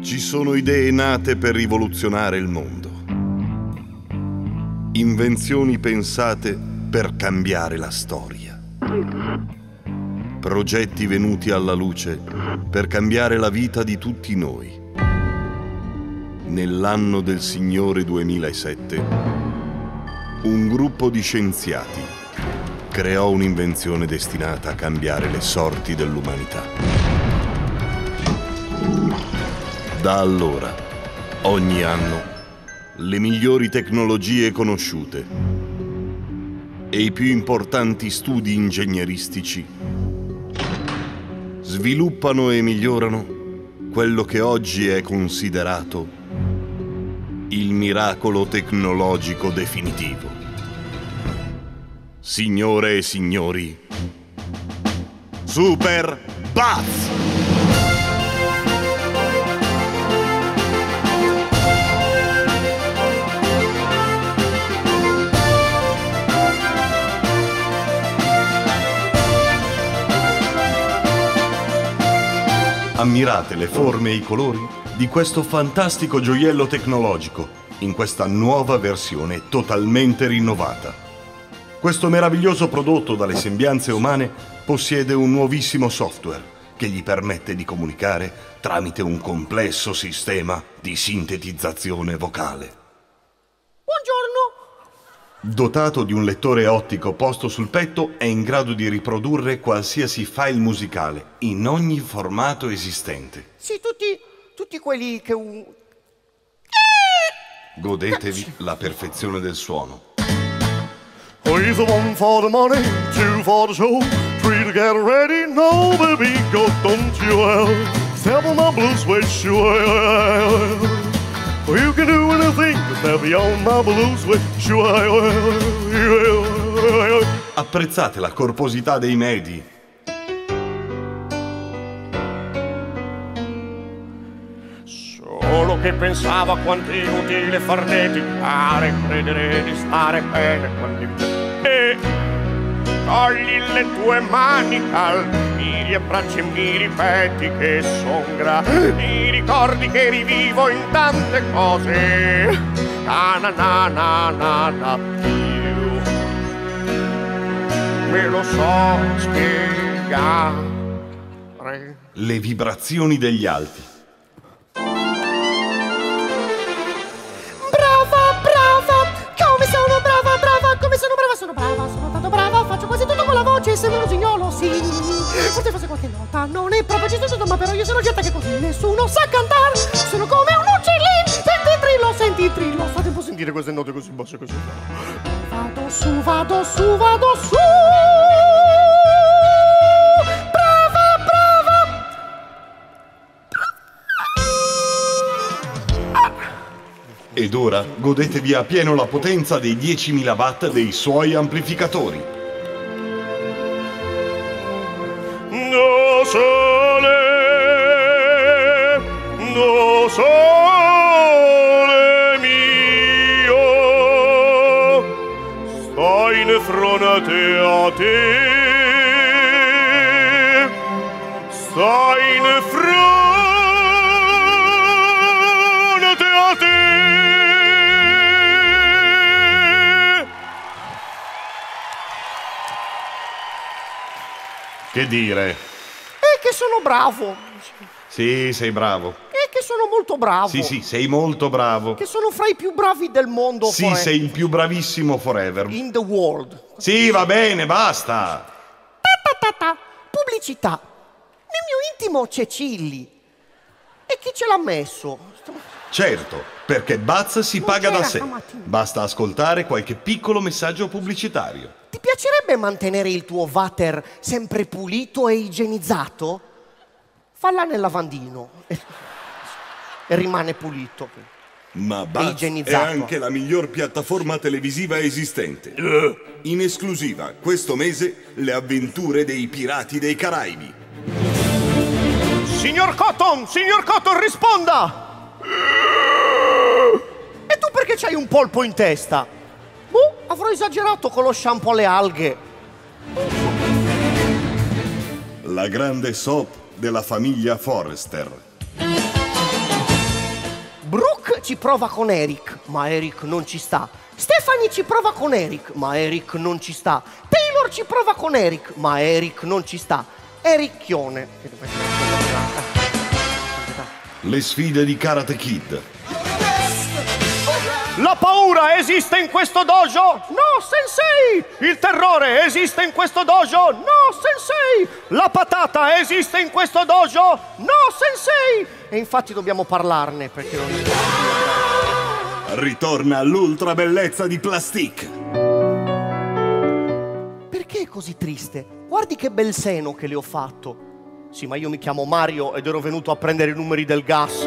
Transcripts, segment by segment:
Ci sono idee nate per rivoluzionare il mondo. Invenzioni pensate per cambiare la storia. Progetti venuti alla luce per cambiare la vita di tutti noi. Nell'anno del Signore 2007, un gruppo di scienziati creò un'invenzione destinata a cambiare le sorti dell'umanità. Da allora, ogni anno, le migliori tecnologie conosciute e i più importanti studi ingegneristici sviluppano e migliorano quello che oggi è considerato il miracolo tecnologico definitivo. Signore e signori, Super Buzz! Ammirate le forme e i colori di questo fantastico gioiello tecnologico in questa nuova versione totalmente rinnovata. Questo meraviglioso prodotto dalle sembianze umane possiede un nuovissimo software che gli permette di comunicare tramite un complesso sistema di sintetizzazione vocale. Buongiorno! Dotato di un lettore ottico posto sul petto, è in grado di riprodurre qualsiasi file musicale in ogni formato esistente. Sì, tutti quelli che... Godetevi la perfezione del suono. He's the one for the money, two for the show, three to get ready, no baby, go don't you well, step on my blue suede shoe. You can do anything but step beyond my blue suede shoe. Apprezzate la corposità dei medi. Solo che pensavo a quanto è inutile farne litigare, credere di stare bene quando togli le tue mani calmi, mi abbracci e mi ripeti che son i ricordi che rivivo in tante cose. Na na na na na na più me lo so spiegare. Le vibrazioni degli alti. Sono tanto brava, faccio quasi tutto con la voce, sembra un usignolo, sì. Forse fosse qualche nota, non è proprio giusto, ma però io sono certa che così nessuno sa cantare. Sono come un uccellino, senti il trillo, fate un po' sentire queste note così basse così. Vado su, vado su, vado su. Brava, brava. Ed ora godetevi a pieno la potenza dei 10.000 watt dei suoi amplificatori. No sole mio, stai in fronte a te, stai in fronte a te. Che dire? Che sono bravo. Sì, sei bravo. Che sono molto bravo. Sì, sei molto bravo. Che sono fra i più bravi del mondo. Sì, forever. sei il più bravissimo forever. In the world. Sì, va bene, basta. Pubblicità. Nel mio intimo c'è Cilli. E chi ce l'ha messo? Certo, perché Buzz si paga da sé. stamattina. Basta ascoltare qualche piccolo messaggio pubblicitario. Ti piacerebbe mantenere il tuo water sempre pulito e igienizzato? Falla nel lavandino e rimane pulito. Ma Buzz è igienizzato. anche la miglior piattaforma televisiva esistente. In esclusiva, questo mese, le avventure dei Pirati dei Caraibi. Signor Cotton, risponda! E tu perché c'hai un polpo in testa? Avrò esagerato con lo shampoo alle alghe. La grande soap della famiglia Forrester. ci prova con Eric, ma Eric non ci sta. Stephanie ci prova con Eric, ma Eric non ci sta. Taylor ci prova con Eric, ma Eric non ci sta. Ericchione. Le sfide di Karate Kid. La paura esiste in questo dojo? No, sensei! Il terrore esiste in questo dojo? No, sensei! La patata esiste in questo dojo? No, sensei! E infatti dobbiamo parlarne perché non... Ritorna l'ultra bellezza di Plastique. Perché è così triste? Guardi che bel seno che le ho fatto. Sì, ma io mi chiamo Mario ed ero venuto a prendere i numeri del gas.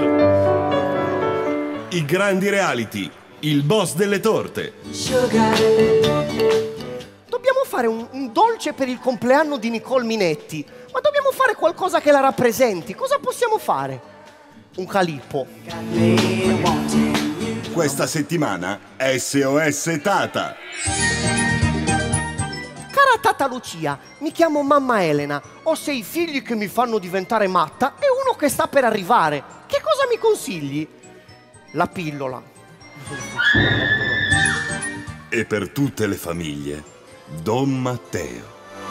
I grandi reality. Il boss delle torte. Dobbiamo fare un dolce per il compleanno di Nicole Minetti, ma dobbiamo fare qualcosa che la rappresenti. Cosa possiamo fare? Un calippo. Questa settimana SOS Tata. Cara Tata Lucia, mi chiamo Mamma Elena. Ho 6 figli che mi fanno diventare matta e uno che sta per arrivare. Che cosa mi consigli? La pillola. E per tutte le famiglie, Don Matteo.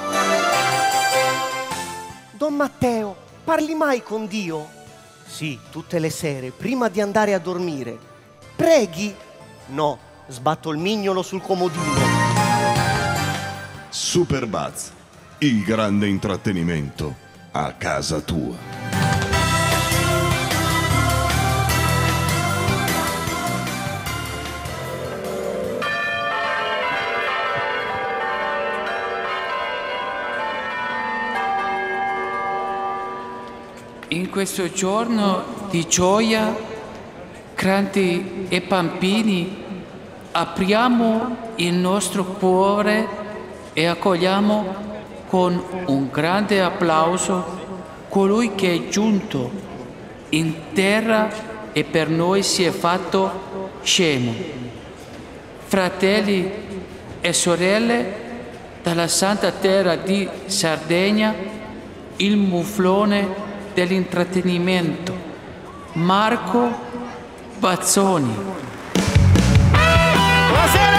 Don Matteo, parli mai con Dio? Sì, tutte le sere, prima di andare a dormire. Preghi? No, sbatto il mignolo sul comodino. Super Buzz, il grande intrattenimento a casa tua. In questo giorno di gioia, grandi e bambini, apriamo il nostro cuore e accogliamo con un grande applauso colui che è giunto in terra e per noi si è fatto scemo. Fratelli e sorelle, dalla santa terra di Sardegna, il muflone dell'intrattenimento, Marco Bazzoni. Buonasera!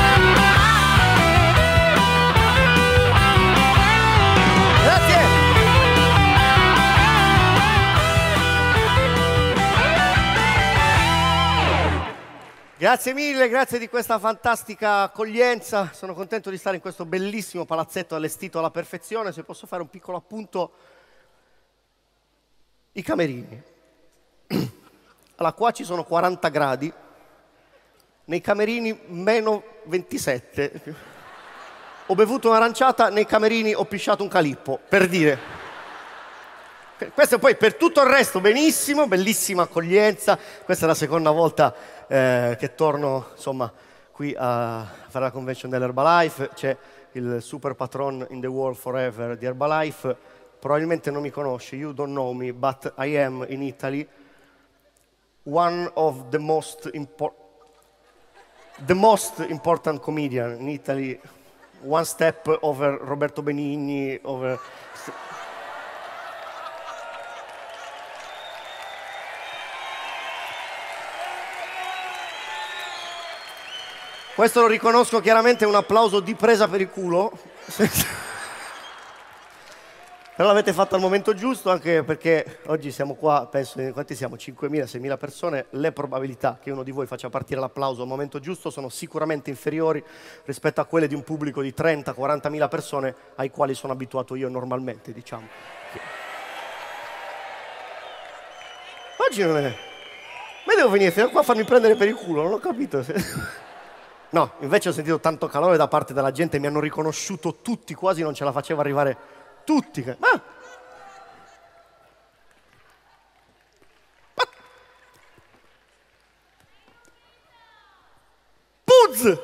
Grazie! Grazie mille, grazie di questa fantastica accoglienza. Sono contento di stare in questo bellissimo palazzetto allestito alla perfezione. Se posso fare un piccolo appunto... I camerini. Allora, qua ci sono 40 gradi, nei camerini meno 27. Ho bevuto un'aranciata, nei camerini ho pisciato un calippo, per dire. Questo poi per tutto il resto benissimo, bellissima accoglienza. Questa è la seconda volta che torno, insomma, qui a fare la convention dell'Herbalife. C'è il super patron in the world forever di Herbalife. Probabilmente non mi conosci, you don't know me, but I am in Italy one of the most important comedian in Italy, one step over Roberto Benigni, over... Questo lo riconosco chiaramente, un applauso di presa per il culo. Però l'avete fatto al momento giusto, anche perché oggi siamo qua, penso, quanti siamo? 5.000, 6.000 persone. Le probabilità che uno di voi faccia partire l'applauso al momento giusto sono sicuramente inferiori rispetto a quelle di un pubblico di 30-40.000 persone ai quali sono abituato io normalmente, diciamo. Oggi non è... Ma devo venire fino a qua a farmi prendere per il culo, non ho capito. No, invece ho sentito tanto calore da parte della gente, mi hanno riconosciuto tutti, quasi non ce la faceva arrivare... Tutti. Ma... Buzz! Buzz,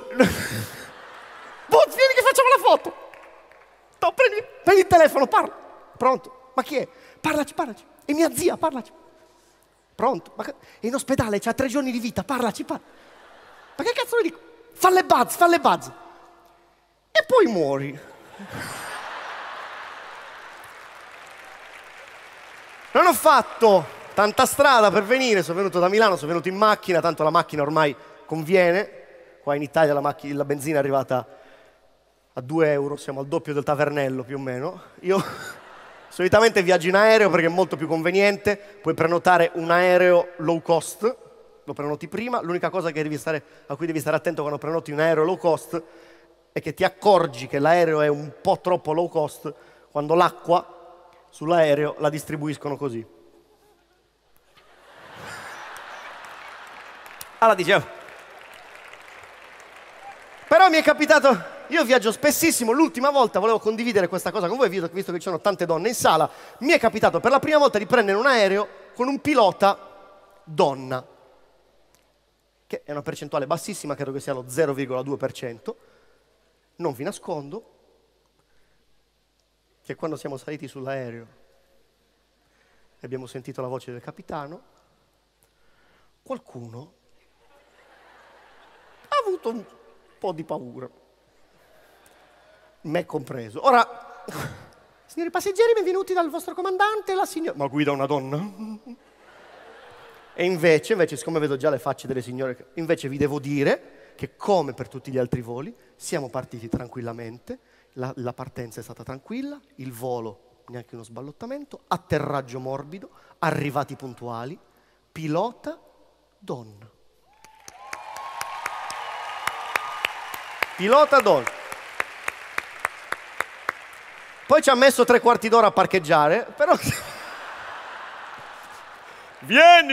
vieni che facciamo la foto! No, prendi il telefono, parla. Pronto? Ma chi è? Parlaci. È mia zia, parlaci. Pronto? Ma è in ospedale, c'ha 3 giorni di vita, parlaci. Ma che cazzo le dico? Falle buzz. E poi muori. Non ho fatto tanta strada per venire, sono venuto da Milano, sono venuto in macchina, tanto la macchina ormai conviene. Qua in Italia la benzina è arrivata a 2 euro, siamo al doppio del tavernello più o meno. Io solitamente viaggio in aereo perché è molto più conveniente, puoi prenotare un aereo low cost, lo prenoti prima, l'unica cosa a cui devi stare attento quando prenoti un aereo low cost è che ti accorgi che l'aereo è un po' troppo low cost quando l'acqua sull'aereo la distribuiscono così. Allora dicevo, però mi è capitato, io viaggio spessissimo, l'ultima volta volevo condividere questa cosa con voi, visto che ci sono tante donne in sala, mi è capitato per la prima volta di prendere un aereo con un pilota donna, che è una percentuale bassissima, credo che sia lo 0,2%. Non vi nascondo che quando siamo saliti sull'aereo e abbiamo sentito la voce del capitano, qualcuno ha avuto un po' di paura, me compreso. Ora, Signori passeggeri, benvenuti dal vostro comandante, la signora... ma guida una donna? E invece, siccome vedo già le facce delle signore, invece vi devo dire che come per tutti gli altri voli siamo partiti tranquillamente, la partenza è stata tranquilla, il volo neanche uno sballottamento, atterraggio morbido, arrivati puntuali, pilota donna. Pilota donna. Poi ci ha messo 3/4 d'ora a parcheggiare, però... Vieni!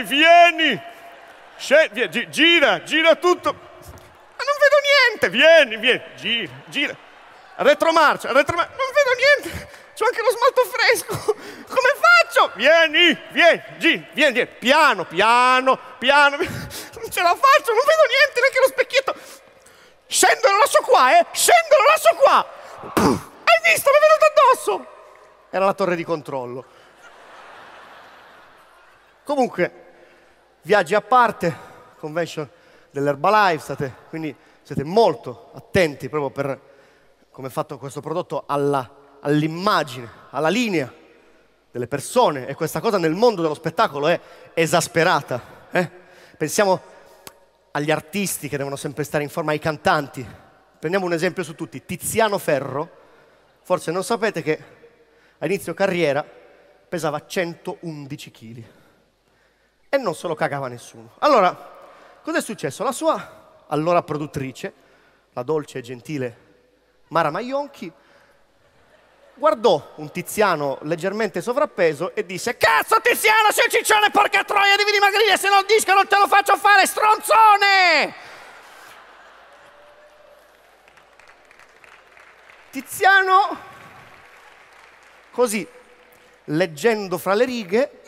Gira tutto! Ma non vedo niente! Vieni! Gira! Retromarcia! Non vedo niente! C'ho anche lo smalto fresco! Come faccio? Vieni! Piano! Non ce la faccio! Non vedo niente, neanche lo specchietto! Scendo e lo lascio qua, Hai visto? Mi è venuto addosso! Era la torre di controllo. Comunque, viaggi a parte, convention dell'Herbalife, quindi siete molto attenti proprio per come è fatto questo prodotto all'immagine, alla linea delle persone, e questa cosa nel mondo dello spettacolo è esasperata. Pensiamo agli artisti che devono sempre stare in forma, ai cantanti. Prendiamo un esempio su tutti, Tiziano Ferro. Forse non sapete che a inizio carriera pesava 111 kg. E non se lo cagava nessuno. Allora, cos'è successo? La sua allora produttrice, la dolce e gentile Mara Maionchi, guardò un Tiziano leggermente sovrappeso e disse: cazzo Tiziano, sei un ciccione, porca troia, devi dimagrire, se no il disco non te lo faccio fare, stronzone! Tiziano, così, leggendo fra le righe,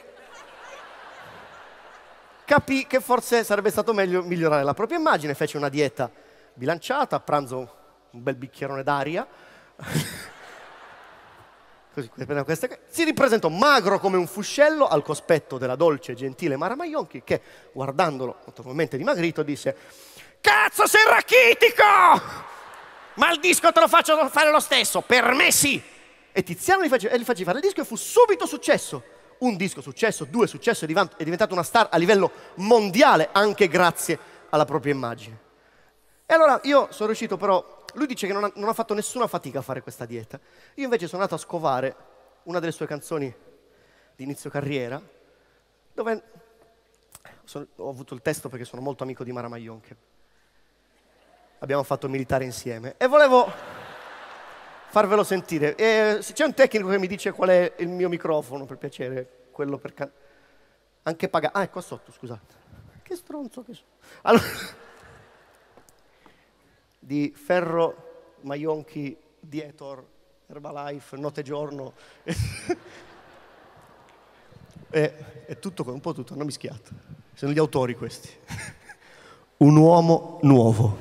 capì che forse sarebbe stato meglio migliorare la propria immagine, fece una dieta bilanciata, a pranzo un bel bicchierone d'aria, così, si ripresentò magro come un fuscello al cospetto della dolce e gentile Mara Maionchi, che, guardandolo notevolmente dimagrito, disse: cazzo, sei rachitico! Ma il disco te lo faccio fare lo stesso, per me sì! E Tiziano gli fece fare il disco e fu subito successo. Un disco successo, 2 successo, è diventato una star a livello mondiale anche grazie alla propria immagine. E allora io sono riuscito però, lui dice che non ha fatto nessuna fatica a fare questa dieta. Io invece sono andato a scovare una delle sue canzoni di inizio carriera, dove ho avuto il testo perché sono molto amico di Mara Maionchi. Abbiamo fatto militare insieme e volevo farvelo sentire. C'è un tecnico che mi dice qual è il mio microfono, per piacere, quello per anche pagato. Ah, è qua sotto, scusate. Che stronzo che sono. Allora, di Ferro, Maionchi, Dietor, Herbalife, Notte Giorno. È tutto, un po' tutto, non mischiato. Sono gli autori questi. Un uomo nuovo.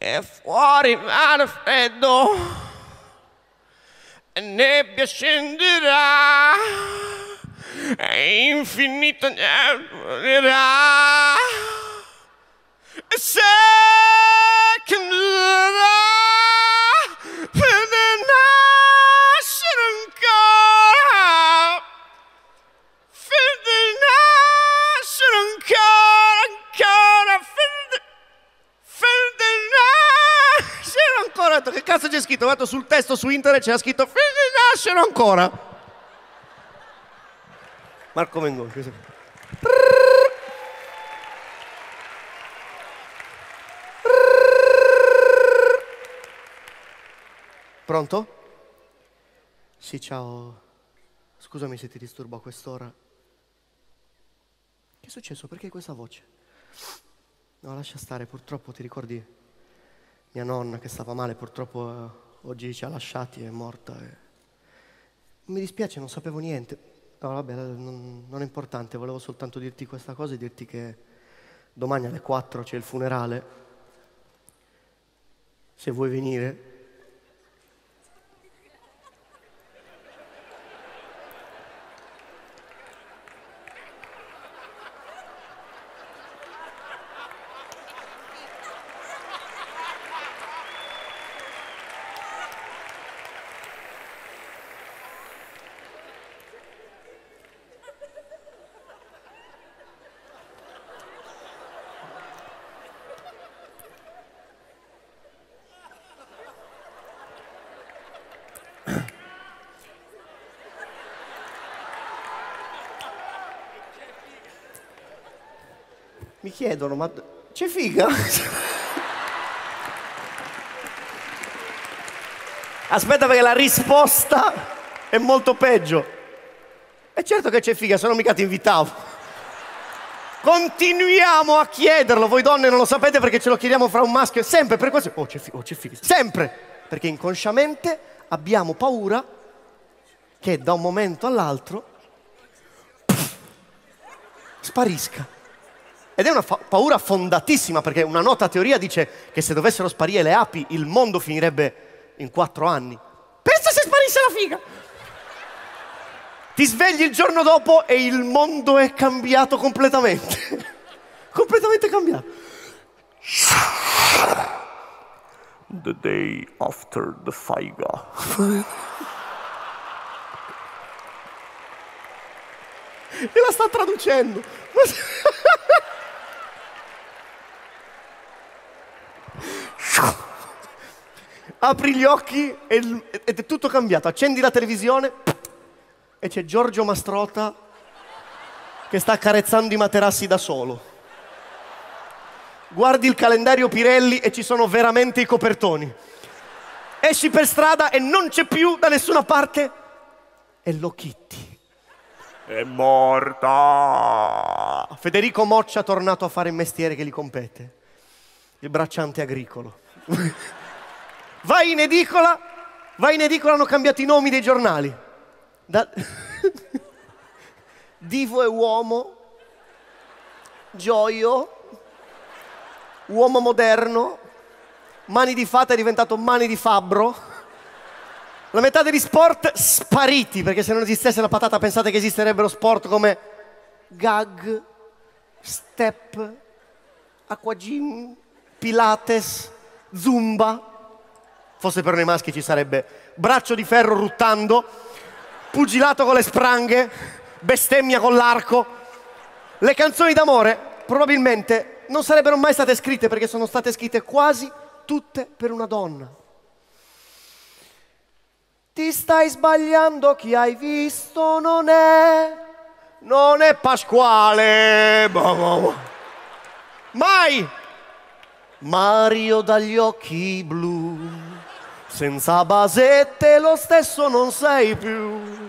e fuori mare freddo, e nebbia scenderà, e infinito nebbierà, e se candela per nascere ancora, per nascere ancora, ancora. Che cazzo c'è scritto? Ho guardato sul testo su internet, c'era scritto per nascere ancora. Marco Mengoni. Pronto? Sì, ciao. Scusami se ti disturbo a quest'ora. Che è successo? Perché questa voce? No, lascia stare, purtroppo ti ricordi mia nonna che stava male, purtroppo oggi ci ha lasciati, è morta. Mi dispiace, non sapevo niente. No, vabbè, non è importante, volevo soltanto dirti questa cosa e dirti che domani alle 4 c'è il funerale. Se vuoi venire. Mi chiedono, ma c'è figa? Aspetta, perché la risposta è molto peggio. E certo che c'è figa, se no mica ti invitavo. Continuiamo a chiederlo, voi donne non lo sapete perché ce lo chiediamo fra un maschio, sempre per questo. Oh, c'è figa, sempre! Perché inconsciamente abbiamo paura che da un momento all'altro sparisca. Ed è una paura fondatissima, perché una nota teoria dice che se dovessero sparire le api il mondo finirebbe in 4 anni. Pensa se sparisse la figa! Ti svegli il giorno dopo e il mondo è cambiato completamente. Completamente cambiato. The day after the figa. E la sta traducendo. Apri gli occhi ed è tutto cambiato. Accendi la televisione e c'è Giorgio Mastrota che sta accarezzando i materassi da solo. Guardi il calendario Pirelli e ci sono veramente i copertoni. Esci per strada e non c'è più da nessuna parte Hello Kitty. È morta. Federico Moccia, tornato a fare il mestiere che gli compete, il bracciante agricolo. Vai in edicola, hanno cambiato i nomi dei giornali. Divo e Uomo, Gioio, Uomo Moderno, Mani di Fata è diventato Mani di Fabbro. La metà degli sport spariti, perché se non esistesse la patata pensate che esisterebbero sport come gag, step, acquagym, pilates, zumba. Fosse per noi maschi ci sarebbe braccio di ferro ruttando, pugilato con le spranghe, bestemmia con l'arco. Le canzoni d'amore probabilmente non sarebbero mai state scritte, perché sono state scritte quasi tutte per una donna. Ti stai sbagliando, chi hai visto non è Pasquale. Mai! Mario dagli occhi blu, senza basette lo stesso non sei più.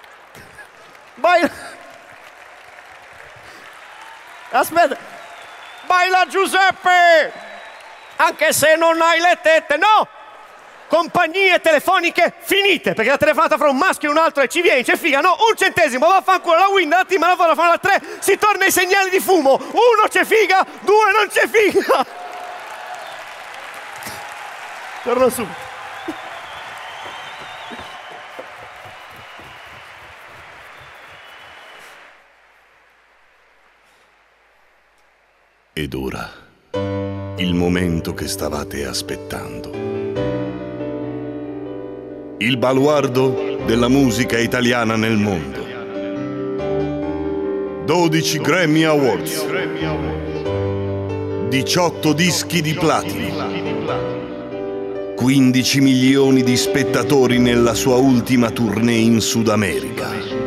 Aspetta. Baila Giuseppe! Anche se non hai le tette, no! Compagnie telefoniche finite, perché la telefonata fra un maschio e un altro e ci vieni, c'è figa, no, 1 centesimo, vaffanculo, la Wind, la Team, la Vodafone, la 3, si torna ai segnali di fumo, 1 c'è figa, 2 non c'è figa. Torno subito. Ed ora, il momento che stavate aspettando. Il baluardo della musica italiana nel mondo. 12 Grammy Awards. 18 dischi di platino. 15 milioni di spettatori nella sua ultima tournée in Sud America.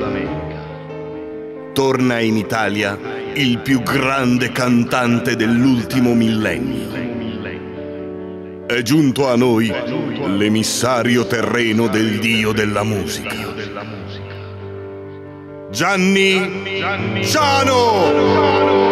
Torna in Italia il più grande cantante dell'ultimo millennio. È giunto a noi l'emissario terreno del dio della musica. Gianni Ciano!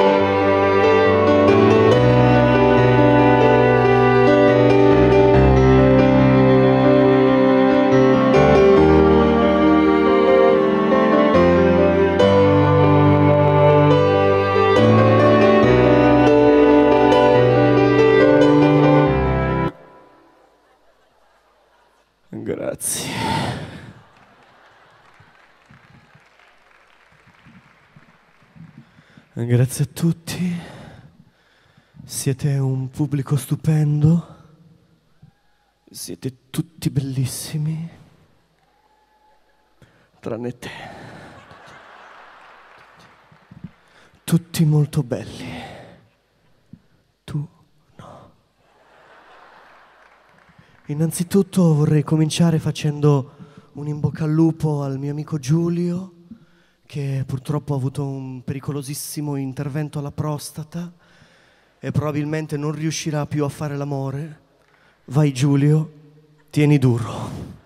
Grazie. Grazie a tutti. Siete un pubblico stupendo. Siete tutti bellissimi. Tranne te. Tutti molto belli. Tu no. Innanzitutto vorrei cominciare facendo un in bocca al lupo al mio amico Giulio, che purtroppo ha avuto un pericolosissimo intervento alla prostata e probabilmente non riuscirà più a fare l'amore. Vai Giulio, tieni duro.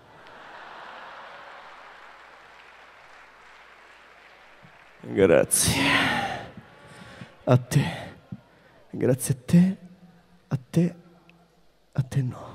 Grazie. A te. Grazie a te. A te. A te no.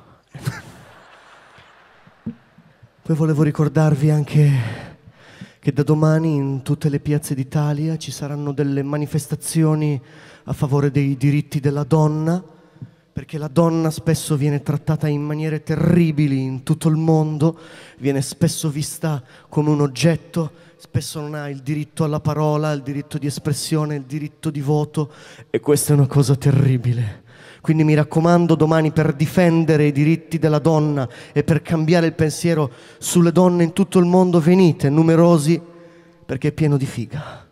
Poi volevo ricordarvi anche che da domani in tutte le piazze d'Italia ci saranno delle manifestazioni a favore dei diritti della donna, perché la donna spesso viene trattata in maniere terribili in tutto il mondo, viene spesso vista come un oggetto, spesso non ha il diritto alla parola, il diritto di espressione, il diritto di voto, e questa è una cosa terribile. Quindi mi raccomando, domani, per difendere i diritti della donna e per cambiare il pensiero sulle donne in tutto il mondo, venite numerosi, perché è pieno di figa.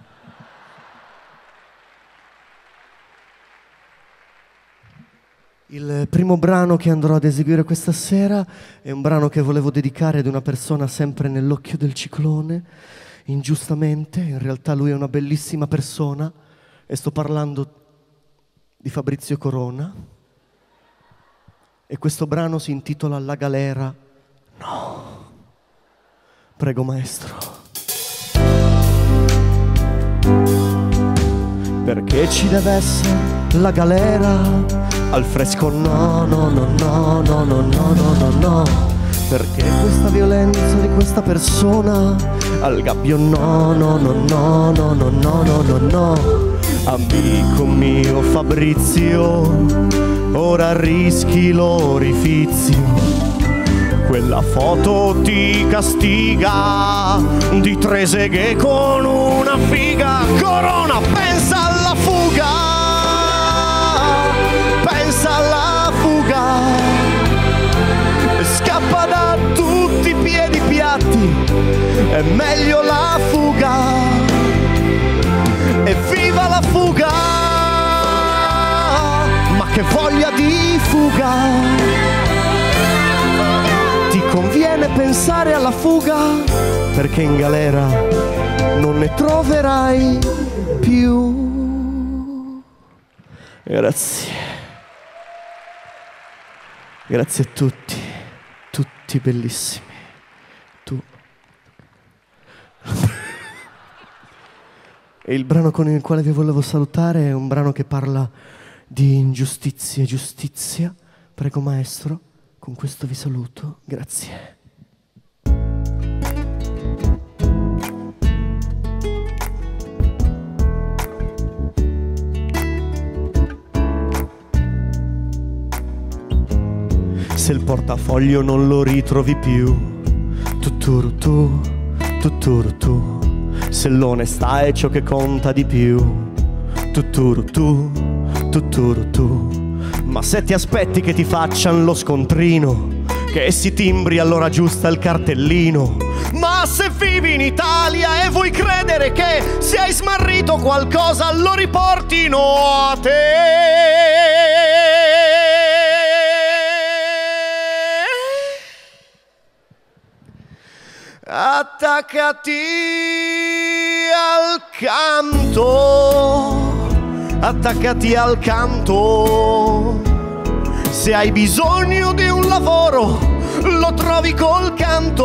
Il primo brano che andrò ad eseguire questa sera è un brano che volevo dedicare ad una persona sempre nell'occhio del ciclone, ingiustamente. In realtà lui è una bellissima persona e sto parlando di Fabrizio Corona, e questo brano si intitola La galera. No. Prego maestro. Perché ci deve essere la galera al fresco? No, no, no, no, no, no, no, no, no, no. Perché questa violenza di questa persona al gabbio? No, no, no, no, no, no, no, no, no, no. Amico mio Fabrizio, ora rischi l'orifizio. Quella foto ti castiga di tre seghe con una figa. Corona, pensa alla fuga, pensa alla fuga. Scappa da tutti i piedi piatti, è meglio la fuga. Evviva la fuga, ma che voglia di fuga. Ti conviene pensare alla fuga, perché in galera non ne troverai più. Grazie. Grazie a tutti, tutti bellissimi. Tu. E il brano con il quale vi volevo salutare è un brano che parla di ingiustizia e giustizia. Prego maestro, con questo vi saluto. Grazie. se il portafoglio non lo ritrovi più. Tuturu tu, tuturu tu, se l'onestà è ciò che conta di più. Tuturu tu, tuturu tu, ma se ti aspetti che ti facciano lo scontrino, che si timbri all'ora giusta il cartellino. Ma se vivi in Italia e vuoi credere che se hai smarrito qualcosa lo riportino a te, attaccati al canto, attaccati al canto. Se hai bisogno di un lavoro, lo trovi col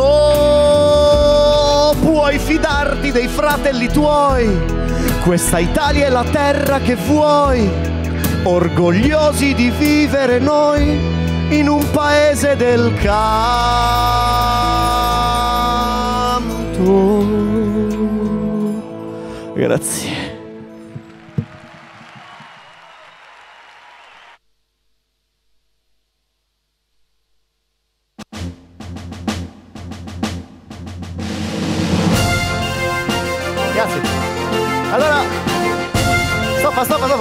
canto. Puoi fidarti dei fratelli tuoi, questa Italia è la terra che vuoi. Orgogliosi di vivere noi in un paese del canto. Grazie. Grazie. Allora, stoppa.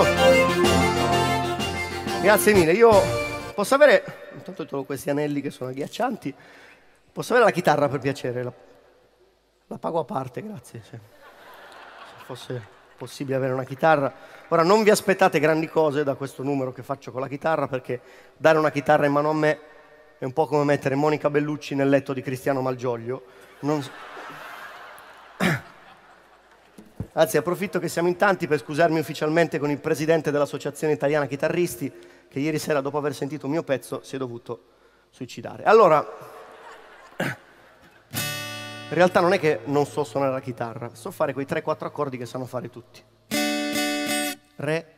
Grazie mille. Io posso avere, intanto trovo questi anelli che sono agghiaccianti, posso avere la chitarra per piacere? La pago a parte, grazie. Se fosse possibile avere una chitarra. Ora non vi aspettate grandi cose da questo numero che faccio con la chitarra, perché dare una chitarra in mano a me è un po' come mettere Monica Bellucci nel letto di Cristiano Malgioglio. Anzi, approfitto che siamo in tanti per scusarmi ufficialmente con il presidente dell'Associazione Italiana Chitarristi, che ieri sera, dopo aver sentito un mio pezzo, si è dovuto suicidare. Allora, in realtà non è che non so suonare la chitarra, so fare quei 3-4 accordi che sanno fare tutti. Re,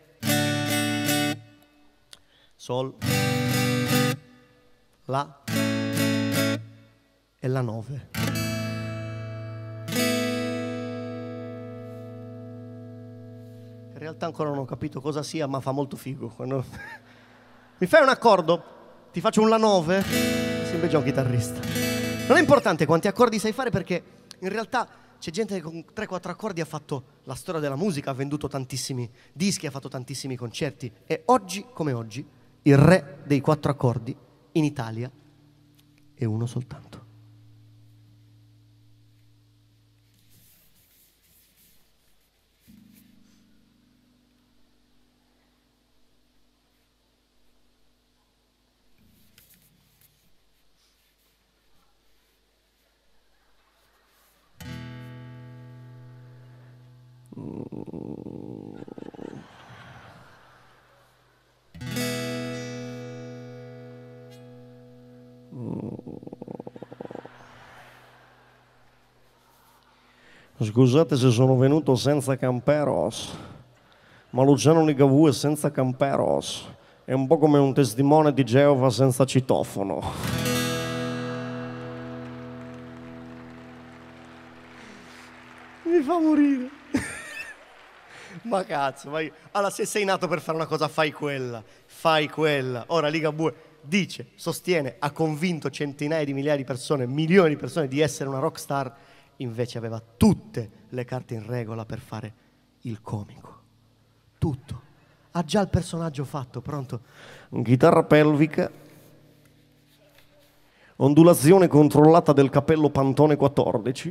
Sol, La e La 9. In realtà ancora non ho capito cosa sia, ma fa molto figo. Quando mi fai un accordo, ti faccio un La 9, sembra già un chitarrista. Non è importante quanti accordi sai fare, perché in realtà c'è gente che con 3-4 accordi ha fatto la storia della musica, ha venduto tantissimi dischi, ha fatto tantissimi concerti. E oggi, come oggi, il re dei 4 accordi in Italia è uno soltanto. Scusate se sono venuto senza camperos, ma Luciano Ligabue senza camperos è un po' come un testimone di Geova senza citofono. Mi fa morire. Ma cazzo, vai. Allora, se sei nato per fare una cosa, fai quella. Fai quella. Ora Ligabue dice, sostiene, ha convinto centinaia di migliaia di persone, milioni di persone di essere una rockstar, invece aveva tutte le carte in regola per fare il comico. Tutto. Ha già il personaggio fatto, pronto. Chitarra pelvica, ondulazione controllata del capello Pantone 14,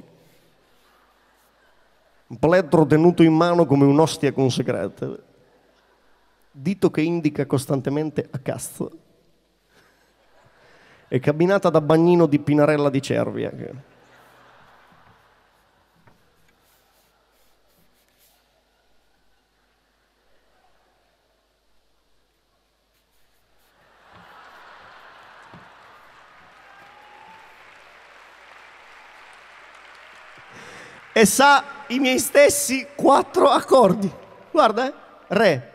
plettro tenuto in mano come un'ostia consecrata, dito che indica costantemente a cazzo, e cabinata da bagnino di Pinarella di Cervia. E sa i miei stessi 4 accordi. Guarda, Re.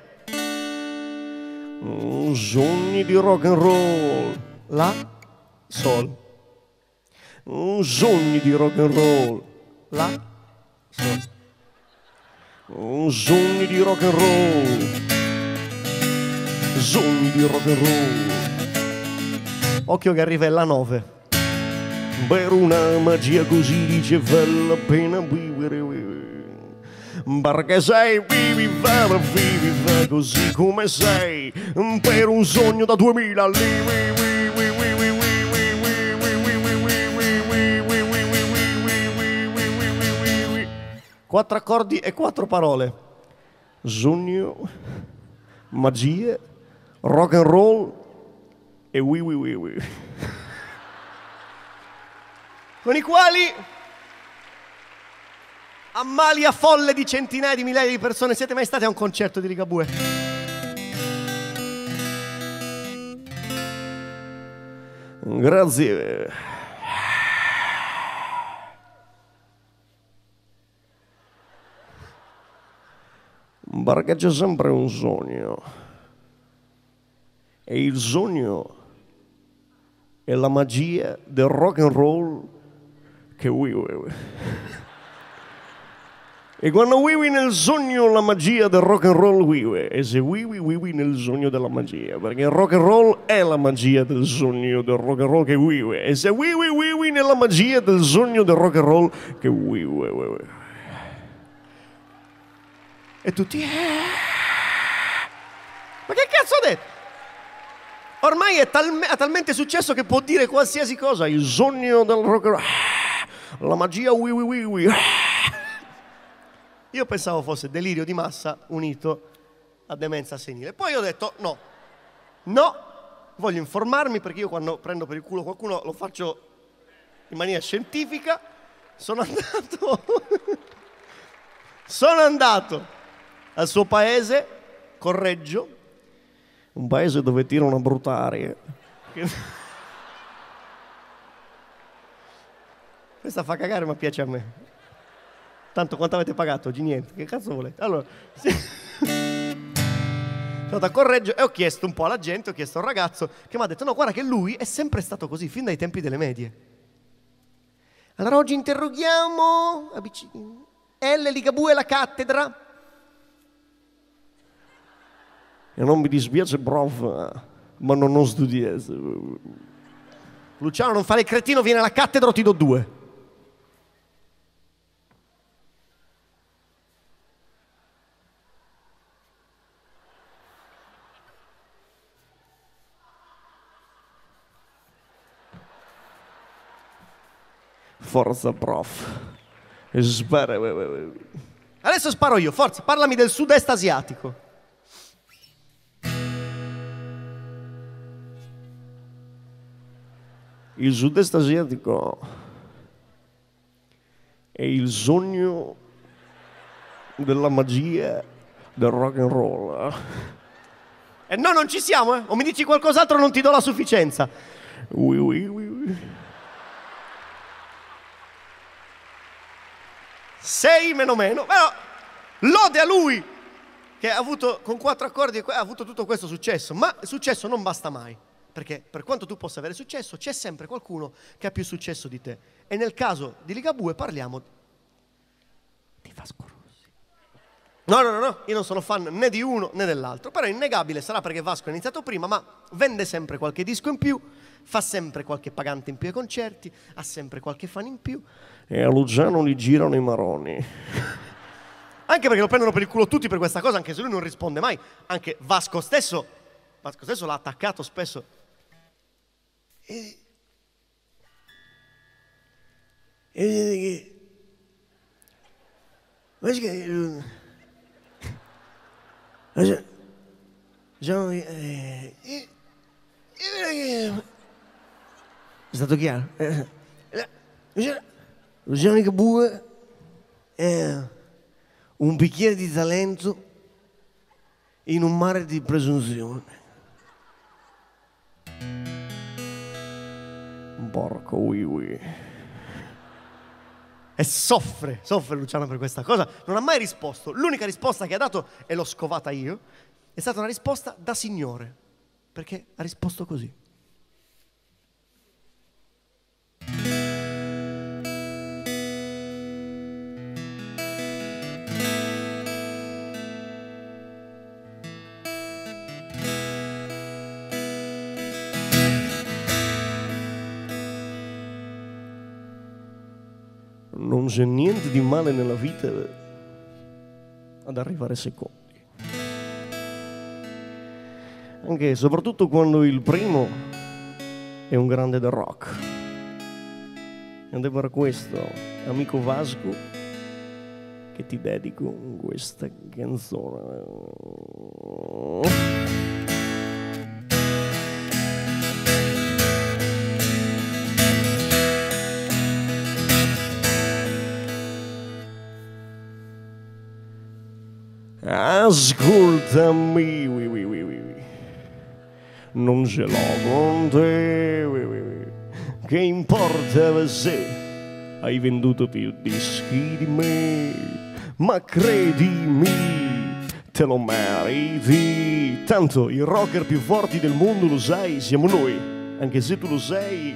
Sogni di rock and roll. La, Sol. Sogni di rock and roll. La, Sol. Sogni di rock and roll. Sogni di rock and roll. Occhio che arriva la 9. Per una magia così dice vale la pena vivere. Perché sei viva così come sei. Per un sogno da 2000 lì. 4 accordi e 4 parole. Sogno, magie, rock and roll e con i quali ammalia folle di centinaia di migliaia di persone. Siete mai stati a un concerto di Ligabue? Grazie. Perché c'è sempre un sogno. E il sogno è la magia del rock and roll che vive. E quando vivi nel sogno la magia del rock and roll vive. E se vivi nel sogno della magia. Perché il rock and roll è la magia del sogno del rock and roll che vive. E se vivi nella magia del sogno del rock and roll che vive. E tutti... Ma che cazzo ha detto? Ormai è talmente successo che può dire qualsiasi cosa. Il sogno del rock and roll. La magia Io pensavo fosse delirio di massa unito a demenza senile. Poi ho detto no, voglio informarmi, perché io quando prendo per il culo qualcuno lo faccio in maniera scientifica. Sono andato al suo paese, Correggio, un paese dove tira una brutta aria. Questa fa cagare, ma piace a me. Tanto quanto avete pagato? Oggi niente. Che cazzo volete? Allora, sono andato a Correggio e ho chiesto un po' alla gente, ho chiesto a un ragazzo che mi ha detto no, guarda che lui è sempre stato così, fin dai tempi delle medie. Allora oggi interroghiamo L. Ligabue la cattedra. E non mi dispiace, prof, ma non ho studiato. Luciano, non fare il cretino, vieni alla cattedra o ti do 2. Forza, prof. Spara. Adesso sparo io, forza, parlami del sud-est asiatico. Il sud-est asiatico è il sogno della magia del rock and roll. E no, non ci siamo, eh? O mi dici qualcos'altro, non ti do la sufficienza. 6 meno. Però lode a lui che ha avuto con 4 accordi ha avuto tutto questo successo. Ma il successo non basta mai. Perché per quanto tu possa avere successo, c'è sempre qualcuno che ha più successo di te. E nel caso di Ligabue parliamo di Vasco Rossi. No, io non sono fan né di uno né dell'altro. Però è innegabile, sarà perché Vasco ha iniziato prima, ma vende sempre qualche disco in più, fa sempre qualche pagante in più ai concerti, ha sempre qualche fan in più. E a Luciano gli girano i maroni. Anche perché lo prendono per il culo tutti per questa cosa, anche se lui non risponde mai. Anche Vasco stesso l'ha attaccato spesso. È stato chiaro? Luciano Ligabue è un bicchiere di talento in un mare di presunzione. Porco E soffre Luciano per questa cosa. Non ha mai risposto. L'unica risposta che ha dato, e l'ho scovata io, è stata una risposta da signore. Perché ha risposto così. non c'è niente di male nella vita ad arrivare secondi. Anche e soprattutto quando il primo è un grande del rock. Ed è per questo, amico Vasco, che ti dedico questa canzone. Ascoltami, non ce l'ho con te, che importa se hai venduto più dischi di me, ma credimi, te lo meriti, tanto i rocker più forti del mondo, lo sai, siamo noi, anche se tu lo sei.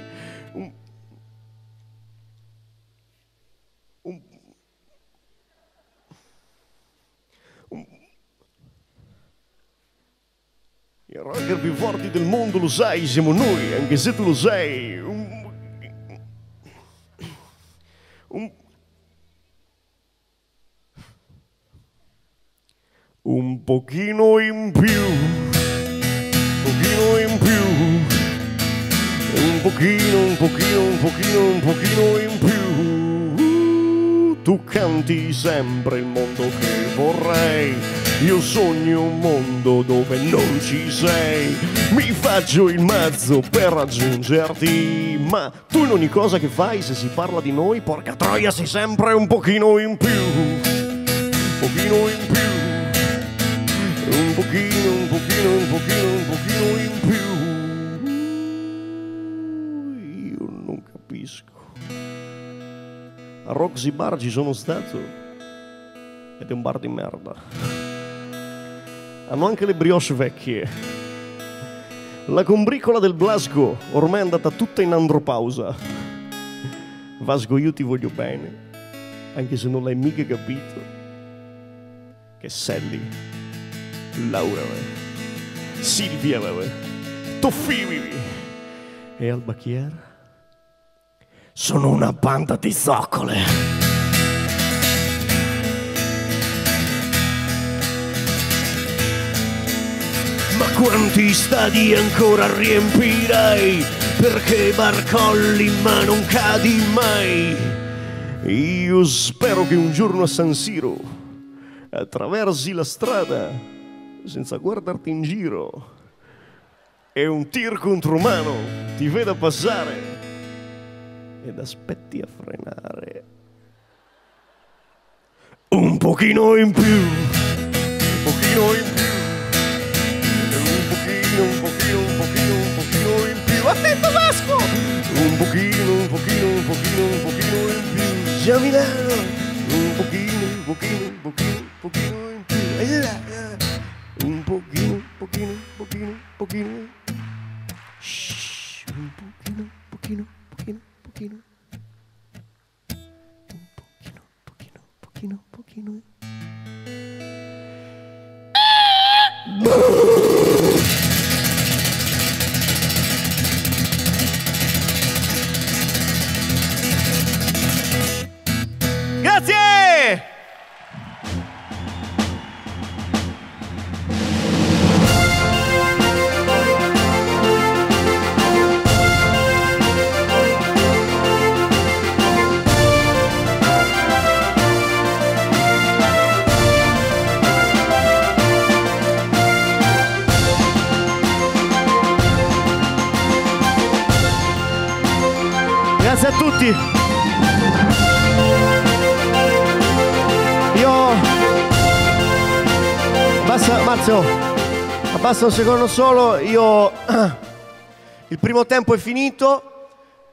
I rocker più forti del mondo, lo sai, siamo noi, anche se tu lo sei. Un pochino in più, un pochino in più. Tu canti sempre il mondo che vorrei, io sogno un mondo dove non ci sei. Mi faccio il mazzo per raggiungerti, ma tu in ogni cosa che fai, se si parla di noi, porca troia, sei sempre un pochino in più. Un pochino in più. Io non capisco. A Roxy Bar ci sono stato ed è un bar di merda. Hanno anche le brioche vecchie. La combricola del Blasco ormai è andata tutta in andropausa. Vasco, io ti voglio bene, anche se non l'hai mica capito, che Sally, Laura, Silvia, Toffini e Albachier sono una banda di zoccole. Ma quanti stadi ancora riempirai? Perché barcolli ma non cadi mai? Io spero che un giorno a San Siro attraversi la strada senza guardarti in giro e un tir contro mano ti veda passare ed aspetti a frenare. Un pochino in più, un pochino in più, un pochino in più. Attento Vasco! Un pochino in più. Già Milano! Un pochino in più. Un pochino. Shh, un pochino. Grazie! Grazie a tutti. Io abbassa, Marzio, abbassa un secondo solo. Io il primo tempo è finito.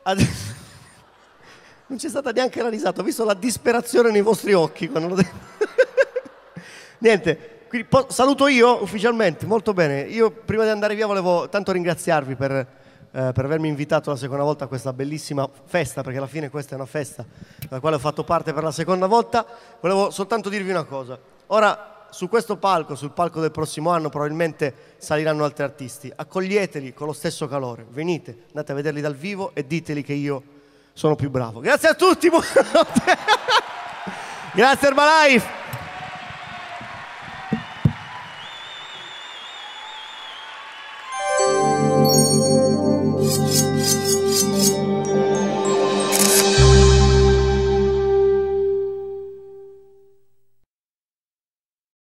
Non c'è stata neanche la risata, ho visto la disperazione nei vostri occhi quando l'ho detto. Niente, quindi saluto io ufficialmente, molto bene. Io prima di andare via volevo tanto ringraziarvi per avermi invitato la seconda volta a questa bellissima festa, perché alla fine questa è una festa della quale ho fatto parte per la seconda volta. Volevo soltanto dirvi una cosa. Ora, su questo palco, sul palco del prossimo anno, probabilmente saliranno altri artisti. Accoglieteli con lo stesso calore. Venite, andate a vederli dal vivo e diteli che io sono più bravo. Grazie a tutti, buonanotte. Grazie Herbalife.